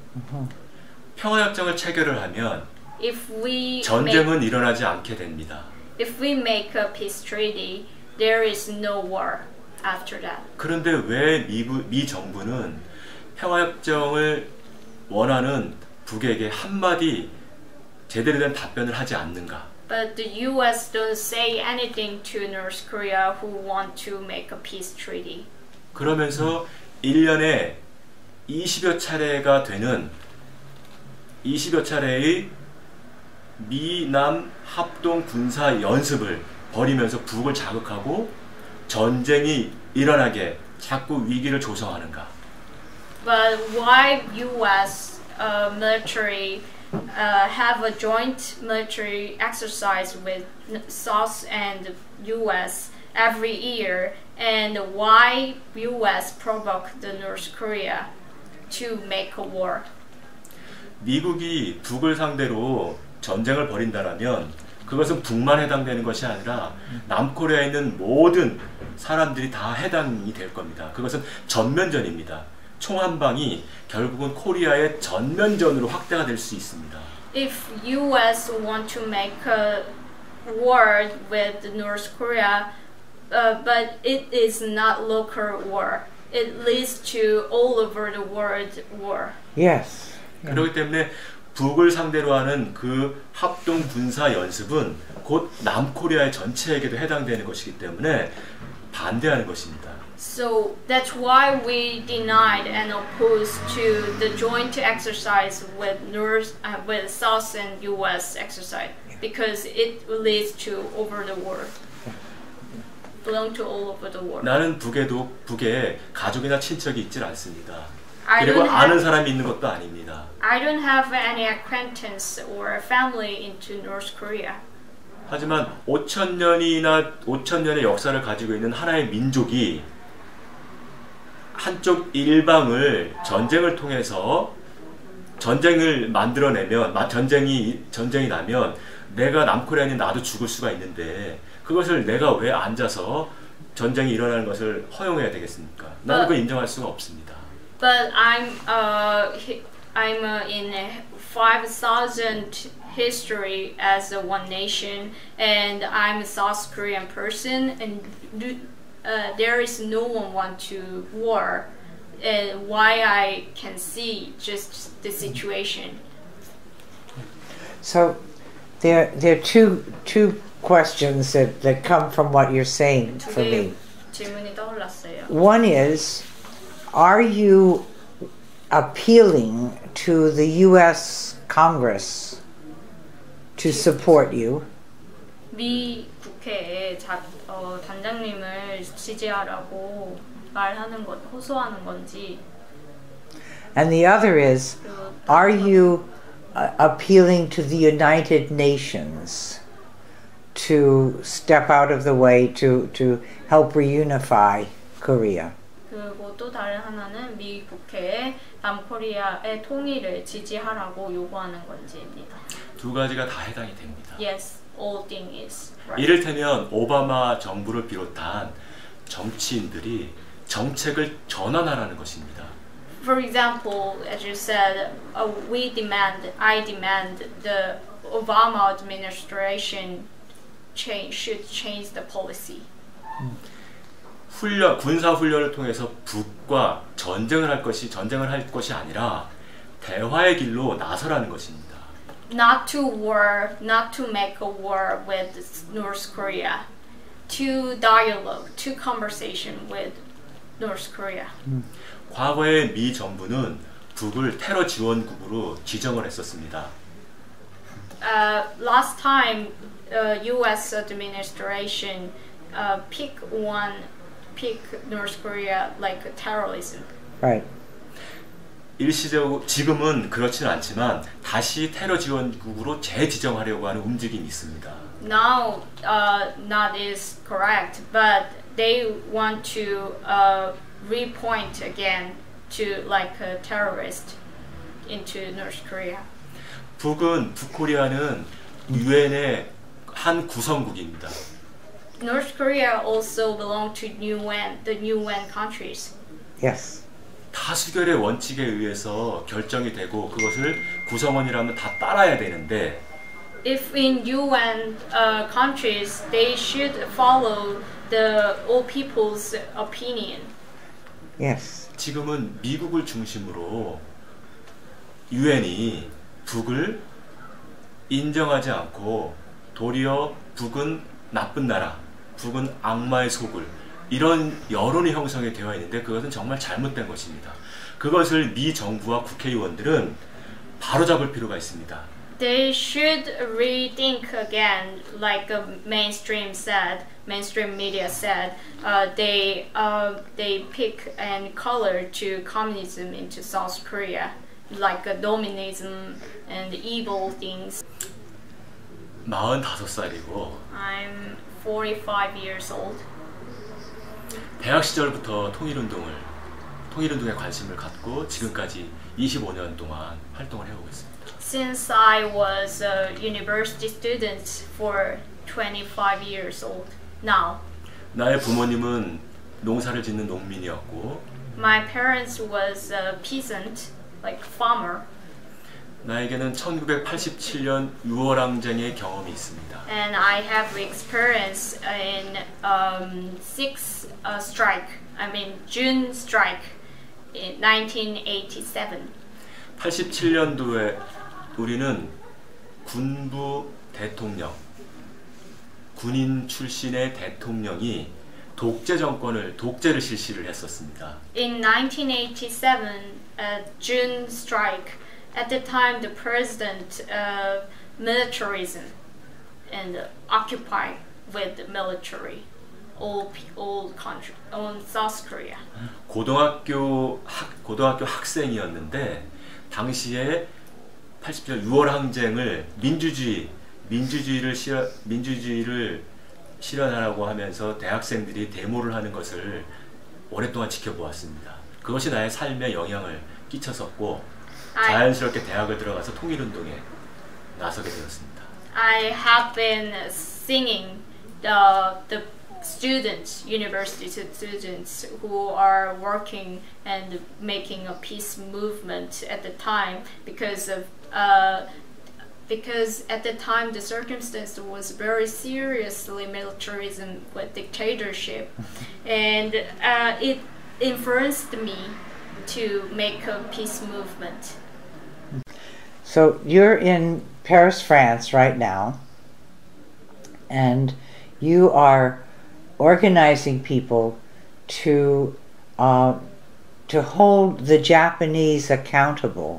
평화협정을 체결을 하면 If we 전쟁은 일어나지 않게 됩니다. If we make a peace treaty, there is no war after that. 그런데 왜 미 정부는 평화협정을 원하는 북에게 한마디 제대로 된 답변을 하지 않는가? But the U.S. don't say anything to North Korea who want to make a peace treaty. 그러면서 1년에 20여 차례가 되는 20여 차례의 미남 합동 군사 연습을 벌이면서 북을 자극하고 전쟁이 일어나게 자꾸 위기를 조성하는가? But why U.S. military have a joint military exercise with South and U.S. every year, and why U.S. provoke the North Korea to make a war? 미국이 북을 상대로 전쟁을 벌인다라면 그것은 북만 해당되는 것이 아니라 남코리아에 있는 모든 사람들이 다 해당이 될 겁니다. 그것은 전면전입니다. 총 한 방이 결국은 코리아의 전면전으로 확대가 될 수 있습니다. If U.S. want to make a war with North Korea, but it is not local war. It leads to all over the world war. Yes. 그렇기 때문에 북을 상대로 하는 그 합동 군사 연습은 곧 남코리아의 전체에게도 해당되는 것이기 때문에 반대하는 것입니다. So that's why we denied and opposed to the joint exercise with with South and U.S. exercise because it leads to over the world, belong to all over the world. 나는 북에 가족이나 친척이 있질 않습니다. 그리고 아는 사람이 있는 것도 아닙니다. I don't have any acquaintance or family into North Korea. 하지만 5,000년의 역사를 가지고 있는 하나의 민족이 한쪽 일방을 전쟁을 통해서 전쟁을 만들어내면 전쟁이 나면 내가 남코리아인 나도 죽을 수가 있는데 그것을 내가 왜 앉아서 전쟁이 일어나는 것을 허용해야 되겠습니까? 나는 그걸 인정할 수가 없습니다. But I'm in 5,000 history as a one nation, and I'm a South Korean person, and there is no one want to war. And why I can see just the situation. So there are two questions that come from what you're saying for me. 질문이 떠올랐어요. One is, are you appealing to the U.S. Congress to support you? 미 국회에 단장님을 지지하라고 말하는 것, 호소하는 건지. And the other is, are you appealing to the United Nations to step out of the way to help reunify Korea? 그리고 또 다른 하나는 미 국회에 남코리아의 통일을 지지하라고 요구하는 건지입니다. 두 가지가 다 해당이 됩니다. Yes, all thing is right. 이를테면 오바마 정부를 비롯한 정치인들이 정책을 전환하라는 것입니다. For example, as you said, I demand the Obama administration should change the policy. 군사 훈련을 통해서 북과 전쟁을 할 것이 아니라 대화의 길로 나서라는 것입니다. Not to war, not to make a war with North Korea, to dialogue, to conversation with North Korea. 과거의 미 정부는 북을 테러 지원국으로 지정을 했었습니다. Last time, U.S. administration pick North Korea like terrorism. Right. 일시적으로 지금은 그렇지는 않지만 다시 테러 지원국으로 재지정하려고 하는 움직임이 있습니다. Now, not is correct, but they want to repoint again to like a terrorist into North Korea. 북코리아는 유엔의 한 구성국입니다. North Korea also belong to the UN countries. Yes. 다수결의 원칙에 의해서 결정이 되고 그것을 구성원이라면 다 따라야 되는데 If in UN countries, they should follow the all people's opinion. Yes. 지금은 미국을 중심으로 유엔이 북을 인정하지 않고 도리어 북은 나쁜 나라, 북은 악마의 소굴 이런 여론이 형성이 되어 있는데 그것은 정말 잘못된 것입니다. 그것을 미 정부와 국회의원들은 바로잡을 필요가 있습니다. They should rethink again, like mainstream media said. They pick and color to communism into South Korea, like dominism and evil things. 45살이고 I'm 45 years old. 대학 시절부터 통일운동에 관심을 갖고 지금까지 25년 동안 활동을 해오고 있습니다. Since I was a university student for 25 years old now. 나의 부모님은 농사를 짓는 농민이었고 My parents was a peasant, like farmer. 나에게는 1987년 6월 항쟁의 경험이 있습니다. And I have experience in June strike in 1987. 87년도에 우리는 군부 대통령, 군인 출신의 대통령이 독재를 실시를 했었습니다. In 1987, June strike, at the time the president militarism and occupy with the military all country, all South Korea. 고등학교 학생이었는데 당시에 87년 6월 항쟁을 민주주의를 실현하라고 하면서 대학생들이 데모를 하는 것을 오랫동안 지켜보았습니다. 그것이 나의 삶에 영향을 끼쳤었고 자연스럽게 대학을 들어가서 통일운동에 나서게 되었습니다. I have been singing the students, university students who are working and making a peace movement at the time because at the time the circumstance was very seriously militarism with dictatorship, and it influenced me to make a peace movement. So you're in Paris, France right now, and you are organizing people to hold the Japanese accountable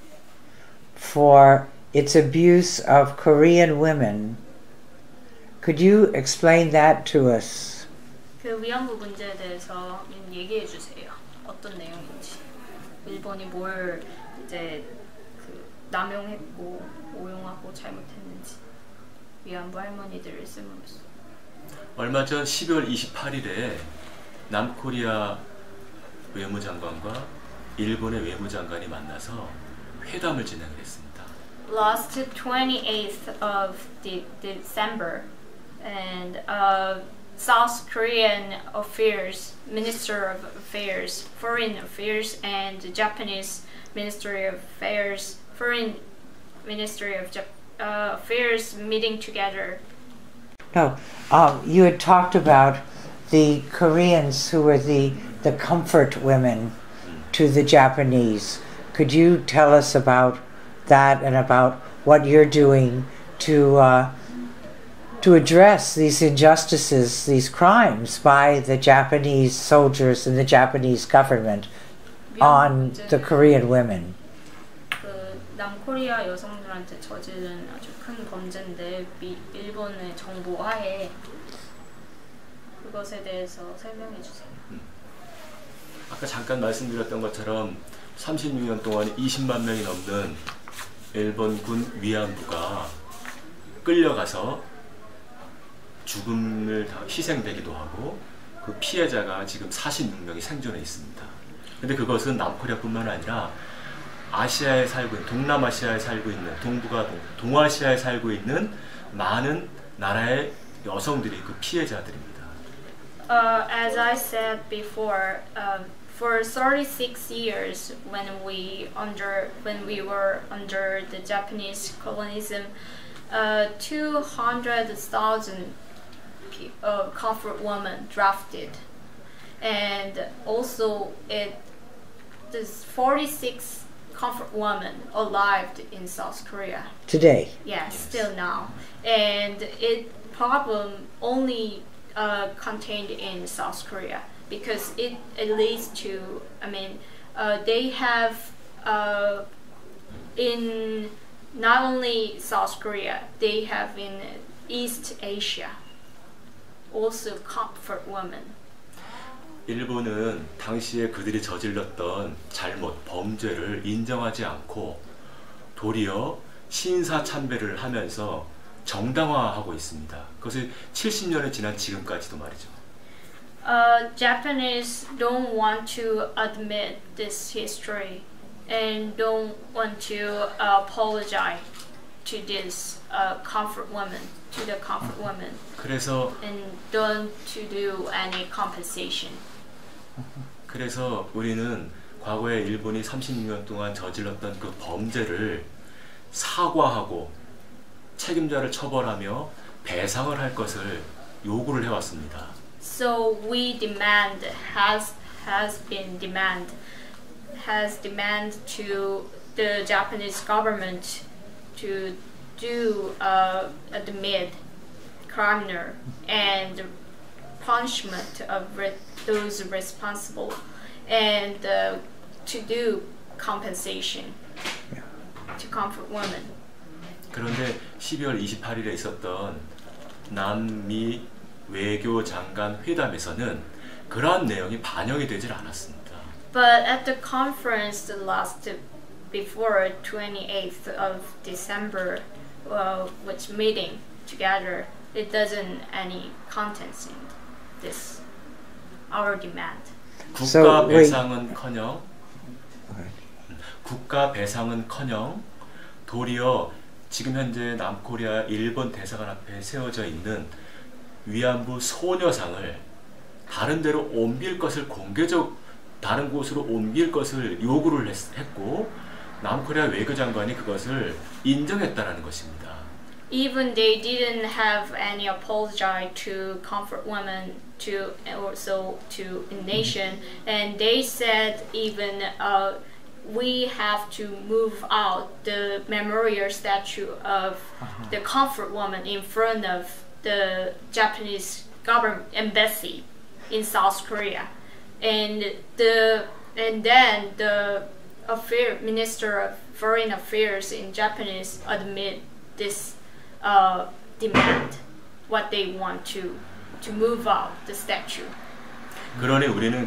for its abuse of Korean women. Could you explain that to us? 그 위안부 문제에 대해서 얘기해 주세요. 어떤 내용인지. 일본이 뭘 이제 그 남용했고 오용하고 잘못했는지. 위안부 할머니들을 쓰면서. 얼마 전 12월 28일에 남코리아 외무장관과 일본의 외무장관이 만나서 회담을 진행을 했습니다. Last 28th of December, and South Korean Affairs, Minister of Affairs, Foreign Affairs, and Japanese Ministry of Affairs, Foreign Ministry of Affairs meeting together. No, you had talked about the Koreans who were the comfort women to the Japanese. Could you tell us about that and about what you're doing to address these injustices, these crimes by the Japanese soldiers and the Japanese government on the Korean women? 그 남코리아 여성들한테 저지른 아주 큰 범죄인데 일본의 정부 하에 그것에 대해서 설명해 주세요. 아까 잠깐 말씀드렸던 것처럼 36년 동안 20만 명이 넘는 일본군 위안부가 끌려가서 죽음을 희생되기도 하고 그 피해자가 지금 46명이 생존해 있습니다. 근데 그것은 남코리아뿐만 아니라 아시아에 살고 있는, 동남아시아에 살고 있는, 동아시아에 살고 있는 많은 나라의 여성들이 그 피해자들입니다. As I said before, for 36 years when we were under the Japanese colonialism, 200,000 comfort women drafted, and also there's 46 comfort women alive in South Korea Today? yes. Still now, and it problem only contained in South Korea because it leads to, they have in not only South Korea, they have in East Asia also comfort women. 일본은 당시에 그들이 저질렀던 잘못, 범죄를 인정하지 않고 도리어 신사참배를 하면서 정당화하고 있습니다. 그것이 70년이 지난 지금까지도 말이죠. Japanese don't want to admit this history and don't want to apologize to this comfort woman, to the comfort woman. 그래서 and don't to do any compensation. 그래서 우리는 과거에 일본이 36년 동안 저질렀던 그 범죄를 사과하고 책임자를 처벌하며 배상을 할 것을 요구를 해왔습니다. So we demand has demand to the Japanese government to do admit criminal and punishment of those responsible and to do compensation to comfort women. 그런데 12월 28일에 있었던 남미 외교장관 회담에서는 그러한 내용이 반영이 되질 않았습니다. But at the conference before 28th of December, which meeting together, it doesn't any contents in this our demand. 국가 배상은커녕 도리어 지금 현재 남코리아 일본 대사관 앞에 세워져 있는 위안부 소녀상을 다른 데로 옮길 것을 다른 곳으로 옮길 것을 요구를 했고 남코리아 외교장관이 그것을 인정했다라는 것입니다. Even they didn't have any apology to comfort women to also to a nation, and they said even we have to move out the memorial statue of the comfort woman in front of the Japanese government embassy in South Korea, and then the Minister of Foreign Affairs in Japanese admit this demand, what they want to move out the statue. 그러니 우리는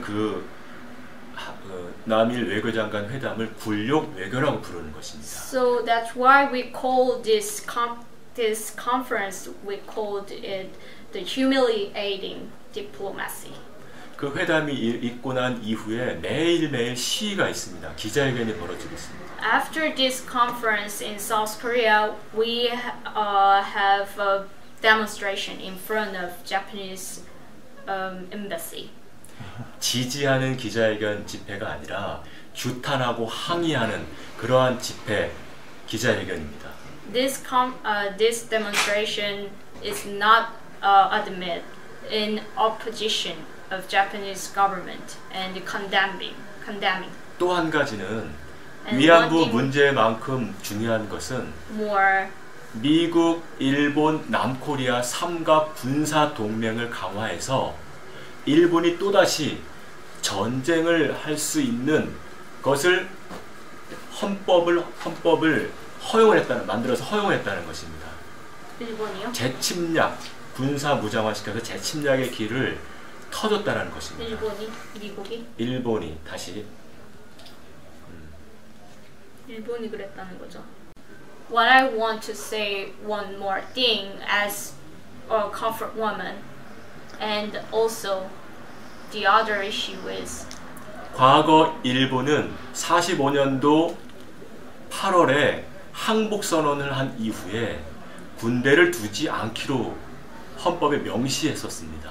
남일 외교장관 회담을 굴욕 외교라고 부르는 것입니다. So that's why we call this conference, we called it the humiliating diplomacy. 그 회담이 있고 난 이후에 매일매일 시위가 있습니다. 기자회견이 벌어지고 있습니다. After this conference in South Korea, we have a demonstration in front of Japanese embassy. 지지하는 기자회견 집회가 아니라 규탄하고 항의하는 그러한 집회 기자회견입니다. This demonstration is not admit in opposition of Japanese government and condemning. 또 한 가지는 And 위안부 one thing 문제만큼 중요한 것은 more 미국, 일본, 남코리아 삼각 군사 동맹을 강화해서 일본이 또다시 전쟁을 할 수 있는 것을 헌법을 만들어서 허용을 했다는 것입니다. 일본이요? 재침략, 군사 무장화시켜서 재침략의 길을 터줬다는 것입니다. 일본이? 미국이? 일본이 다시 일본이 그랬다는 거죠. What I want to say one more thing as a comfort woman, and also the other issue is 과거 일본은 45년도 8월에 항복선언을 한 이후에 군대를 두지 않기로 헌법에 명시했었습니다.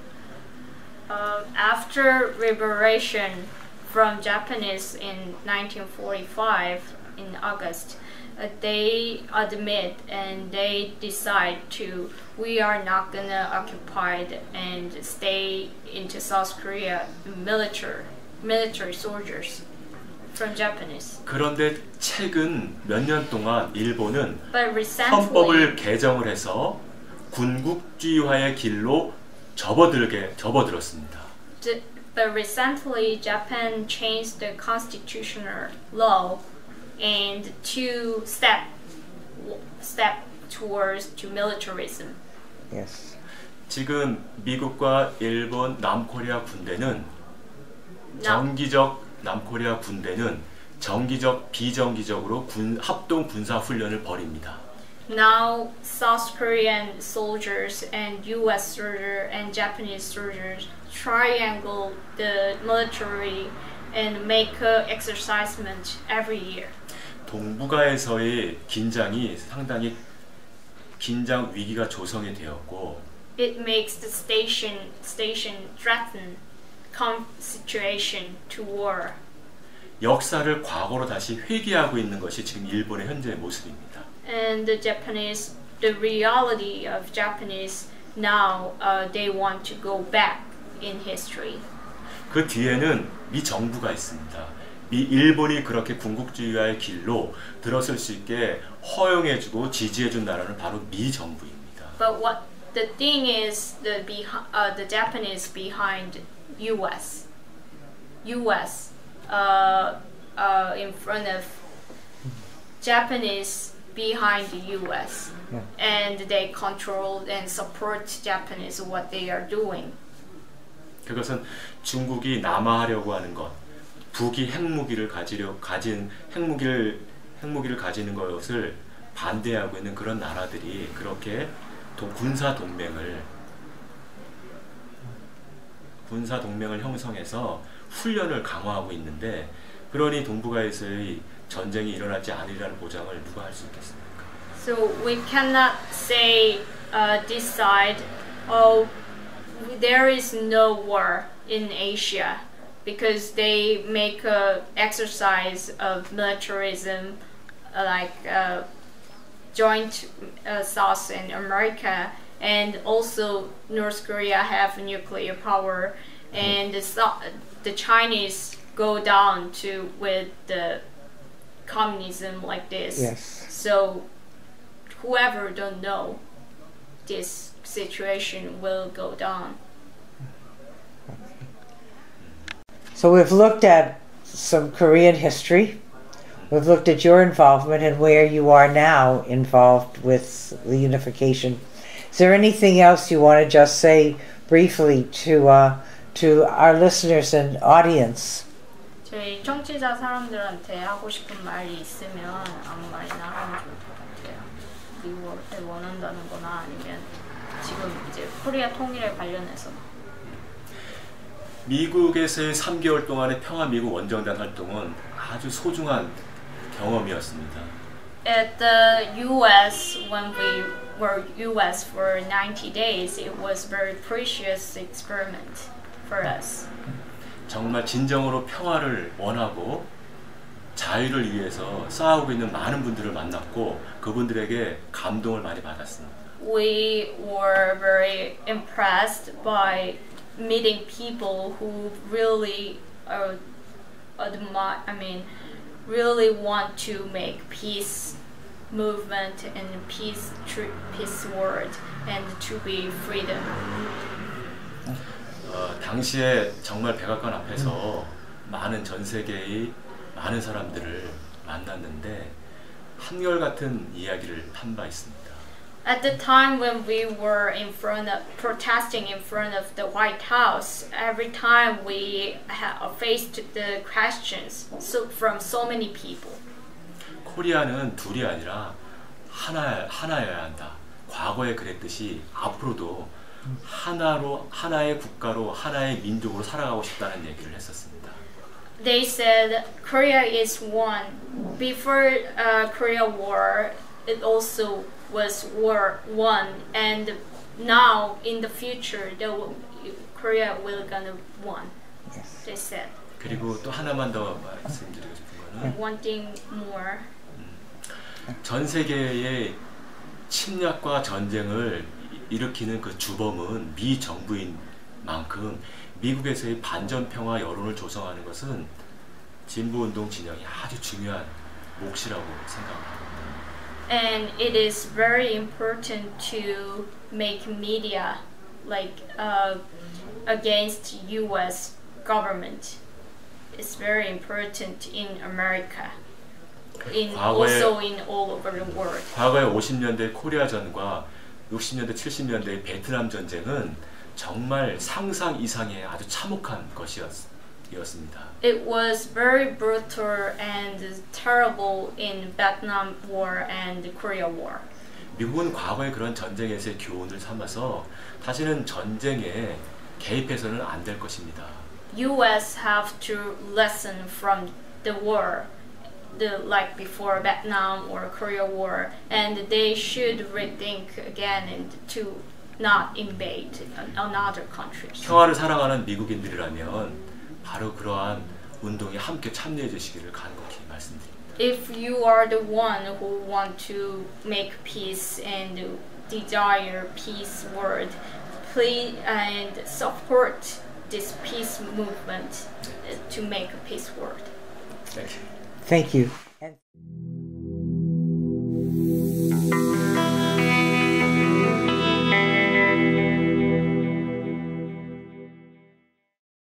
After liberation from Japanese in 1945 in August, they admit and they decide to we are not gonna occupy and stay into South Korea military soldiers from Japanese. 그런데 최근 몇 년 동안 일본은 But recently, 헌법을 개정을 해서 군국주의화의 길로 접어들었습니다. But recently, Japan changed the constitutional law and to step towards to militarism. Yes. 지금 미국과 일본, 남코리아 군대는 남코리아 군대는 정기적, 비정기적으로 합동 군사 훈련을 벌입니다. Now, South Korean soldiers and U.S. soldiers and Japanese soldiers triangle the military and make exercisement every year. 동북아에서의 긴장이 상당히 긴장 위기가 조성이 되었고, It makes the station threaten situation to war. 역사를 과거로 다시 회귀하고 있는 것이 지금 일본의 현재의 모습입니다. And the reality of Japanese now, they want to go back in history. 그 뒤에는 미 정부가 있습니다. 일본이 그렇게 군국주의화의 길로 들어설 수 있게 허용해주고 지지해준 나라는 바로 미 정부입니다. But what the thing is, the Japanese behind U.S. In front of Japanese behind the U.S. Yeah. And they control and support Japanese what they are doing. 그것은 중국이 남하하려고 하는 것, 북이 핵무기를 가지는 것을 반대하고 있는 그런 나라들이 그렇게 군사 동맹을 형성해서 훈련을 강화하고 있는데, 그러니 동북아에서의 전쟁이 일어나지 않으리라는 보장을 누가 할 수 있겠습니까? So we cannot say decide, oh, there is no war in Asia because they make a exercise of militarism like joint South and America, and also North Korea have nuclear power, and the Chinese go down to with the communism like this. Yes. So whoever don't know, this situation will go down. So we've looked at some Korean history. We've looked at your involvement and where you are now involved with the unification. Is there anything else you want to just say briefly to our listeners and audience? 저희 청취자 사람들한테 하고 싶은 말이 있으면 아무 말이나 하면 좋을 것 같아요. 미국을 원한다는 거나 아니면 지금 이제 코리아 통일에 관련해서. 미국에서의 3개월 동안의 평화 미국 원정단 활동은 아주 소중한 경험이었습니다. At the U.S., when we were U.S. for 90 days, it was very precious experiment for us. 정말 진정으로 평화를 원하고 자유를 위해서 싸우고 있는 많은 분들을 만났고 그분들에게 감동을 많이 받았습니다. we were very impressed by meeting people who really really want to make peace movement and peace word and to be freedom. 당시에 정말 백악관 앞에서 많은 전 세계의 많은 사람들을 만났는데 한결같은 이야기를 한 바 있습니다. At the time when we were protesting in front of the White House, every time we faced the questions from so many people. 코리아는 둘이 아니라 하나여야 한다. 과거에 그랬듯이 앞으로도 하나의 국가로 하나의 민족으로 살아가고 싶다는 얘기를 했었습니다. They said Korea is one. Before Korea War, it also was one, and now in the future, Korea will gonna one. Yes. They said. 그리고 또 하나만 더 말씀드리고 싶은 거는 one thing more. 전 세계의 침략과 전쟁을 일으키는 그 주범은 미 정부인 만큼 미국에서의 반전평화 여론을 조성하는 것은 진보운동 진영이 아주 중요한 몫이라고 생각합니다. And it is very important to make media like against U.S. government. It's very important in America. Also in all over the world. 과거의 50년대 코리아전과 60년대 70년대 베트남 전쟁은 정말 상상 이상의 아주 참혹한 것이었습니다. It was very brutal and terrible in Vietnam War and Korea War. 미국은 과거의 그런 전쟁에서의 교훈을 삼아서 다시는 전쟁에 개입해서는 안 될 것입니다. U.S. have to listen from the war, like before Vietnam or Korea War, and they should rethink again and to not invade another countries. 평화를 사랑하는 미국인들이라면 바로 그러한 운동에 함께 참여해 주시기를 간곡히 말씀드립니다. If you are the one who want to make peace and desire peace world, please and support this peace movement to make a peace world. Thank you. Thank you.